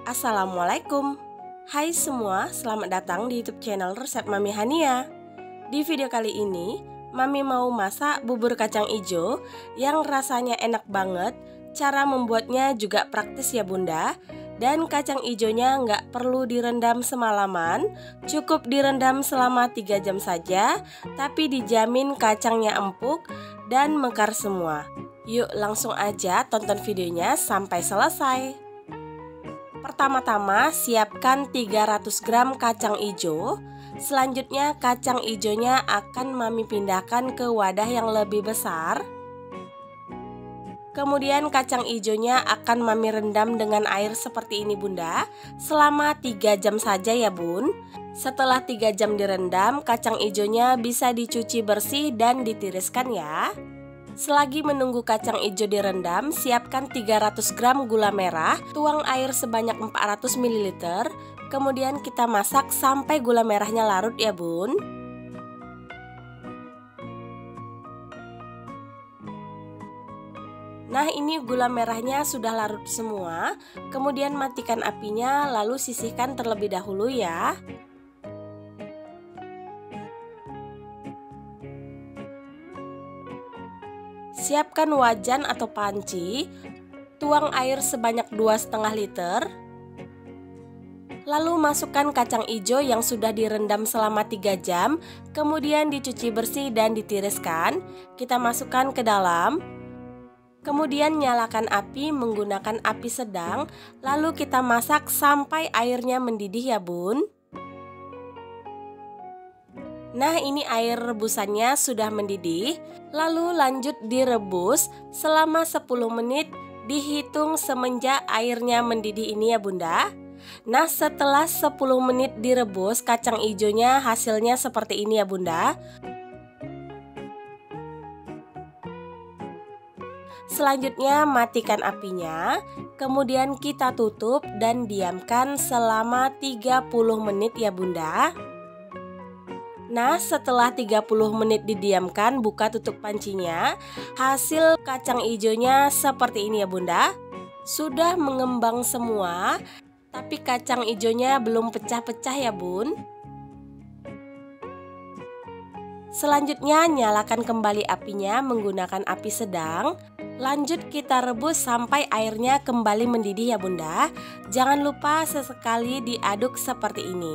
Assalamualaikum. Hai semua, selamat datang di YouTube channel Resep Mami Hania. Di video kali ini, Mami mau masak bubur kacang ijo yang rasanya enak banget. Cara membuatnya juga praktis ya bunda. Dan kacang ijonya nggak perlu direndam semalaman, cukup direndam selama 3 jam saja. Tapi dijamin kacangnya empuk dan mekar semua. Yuk langsung aja tonton videonya sampai selesai. Pertama-tama siapkan 300 gram kacang ijo. Selanjutnya kacang ijonya akan Mami pindahkan ke wadah yang lebih besar. Kemudian kacang ijonya akan Mami rendam dengan air seperti ini bunda, selama 3 jam saja ya bun. Setelah 3 jam direndam, kacang ijonya bisa dicuci bersih dan ditiriskan ya. Selagi menunggu kacang ijo direndam, siapkan 300 gram gula merah, tuang air sebanyak 400 ml, kemudian kita masak sampai gula merahnya larut ya bun. Nah ini gula merahnya sudah larut semua, kemudian matikan apinya lalu sisihkan terlebih dahulu ya. Siapkan wajan atau panci, tuang air sebanyak 2,5 liter. Lalu masukkan kacang ijo yang sudah direndam selama 3 jam, kemudian dicuci bersih dan ditiriskan. Kita masukkan ke dalam. Kemudian nyalakan api menggunakan api sedang, lalu kita masak sampai airnya mendidih ya bun. Nah ini air rebusannya sudah mendidih, lalu lanjut direbus selama 10 menit dihitung semenjak airnya mendidih ini ya bunda. Nah setelah 10 menit direbus kacang ijonya hasilnya seperti ini ya bunda. Selanjutnya matikan apinya, kemudian kita tutup dan diamkan selama 30 menit ya bunda. Nah setelah 30 menit didiamkan, buka tutup pancinya. Hasil kacang ijonya seperti ini ya bunda. Sudah mengembang semua, tapi kacang ijonya belum pecah-pecah ya bun. Selanjutnya nyalakan kembali apinya menggunakan api sedang. Lanjut kita rebus sampai airnya kembali mendidih ya bunda. Jangan lupa sesekali diaduk seperti ini.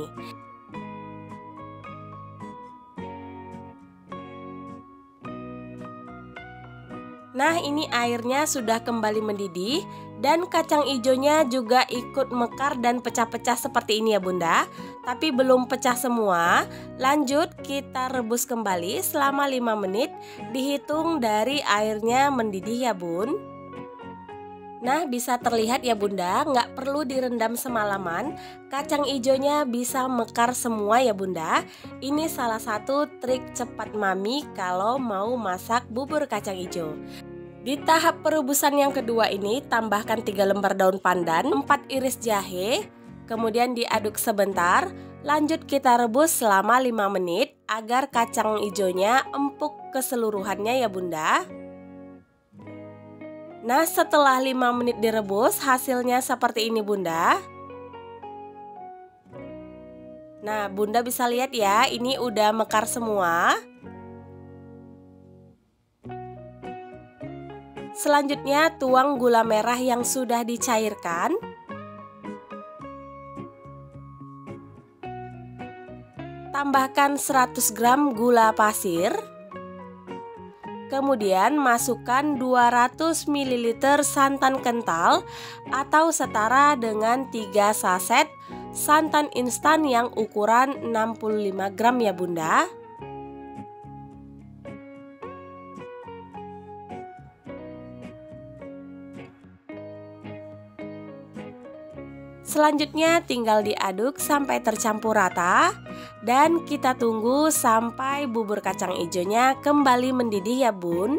Nah ini airnya sudah kembali mendidih dan kacang ijonya juga ikut mekar dan pecah-pecah seperti ini ya bunda. Tapi belum pecah semua. Lanjut kita rebus kembali selama 5 menit dihitung dari airnya mendidih ya bun. Nah bisa terlihat ya bunda, nggak perlu direndam semalaman. Kacang ijonya bisa mekar semua ya bunda. Ini salah satu trik cepat mami kalau mau masak bubur kacang ijo. Di tahap perebusan yang kedua ini tambahkan 3 lembar daun pandan, 4 iris jahe, kemudian diaduk sebentar. Lanjut kita rebus selama 5 menit agar kacang ijonya empuk keseluruhannya ya bunda. Nah setelah 5 menit direbus hasilnya seperti ini bunda. Nah bunda bisa lihat ya, ini udah mekar semua. Selanjutnya tuang gula merah yang sudah dicairkan. Tambahkan 100 gram gula pasir. Kemudian masukkan 200 ml santan kental atau setara dengan 3 saset santan instan yang ukuran 65 gram ya bunda. Selanjutnya tinggal diaduk sampai tercampur rata dan kita tunggu sampai bubur kacang ijonya kembali mendidih ya bun.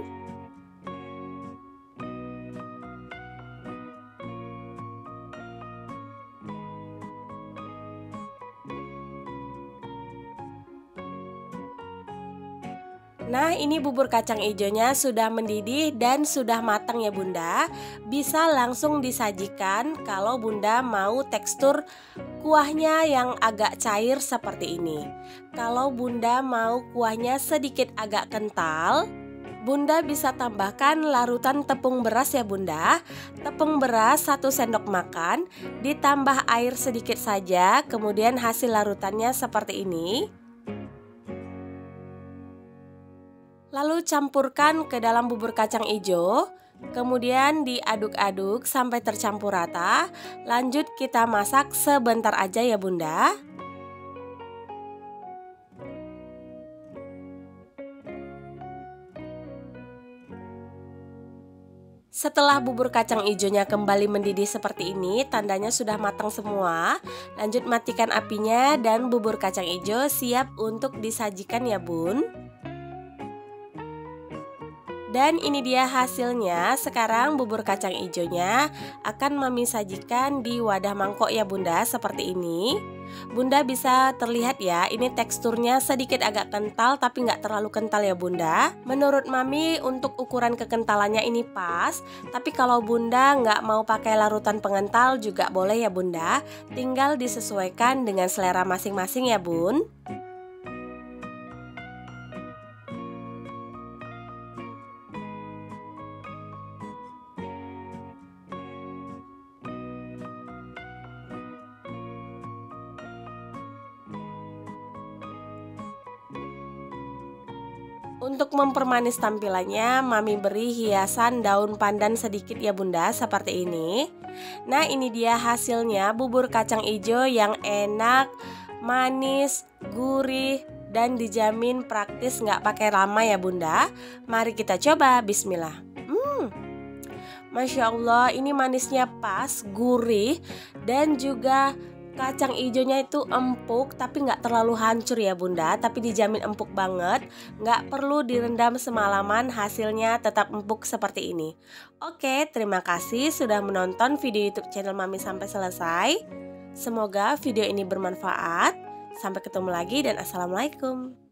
Nah, ini bubur kacang ijonya sudah mendidih dan sudah matang ya Bunda. Bisa langsung disajikan kalau Bunda mau tekstur kuahnya yang agak cair seperti ini. Kalau Bunda mau kuahnya sedikit agak kental, Bunda bisa tambahkan larutan tepung beras ya Bunda. Tepung beras 1 sendok makan, ditambah air sedikit saja, kemudian hasil larutannya seperti ini. Lalu campurkan ke dalam bubur kacang ijo, kemudian diaduk-aduk sampai tercampur rata. Lanjut kita masak sebentar aja ya Bunda. Setelah bubur kacang ijonya kembali mendidih seperti ini, tandanya sudah matang semua. Lanjut matikan apinya dan bubur kacang ijo siap untuk disajikan ya Bun. Dan ini dia hasilnya. Sekarang bubur kacang ijonya akan Mami sajikan di wadah mangkok ya Bunda, seperti ini. Bunda bisa terlihat ya, ini teksturnya sedikit agak kental tapi nggak terlalu kental ya Bunda. Menurut Mami untuk ukuran kekentalannya ini pas. Tapi kalau Bunda nggak mau pakai larutan pengental juga boleh ya Bunda. Tinggal disesuaikan dengan selera masing-masing ya Bun. Untuk mempermanis tampilannya, Mami beri hiasan daun pandan sedikit ya Bunda, seperti ini. Nah, ini dia hasilnya bubur kacang ijo yang enak, manis, gurih, dan dijamin praktis nggak pakai lama ya Bunda. Mari kita coba, bismillah. Masya Allah, ini manisnya pas, gurih, dan juga kacang ijonya itu empuk tapi nggak terlalu hancur ya Bunda, tapi dijamin empuk banget. Nggak perlu direndam semalaman, hasilnya tetap empuk seperti ini. Oke, terima kasih sudah menonton video YouTube channel Mami sampai selesai. Semoga video ini bermanfaat. Sampai ketemu lagi dan assalamualaikum.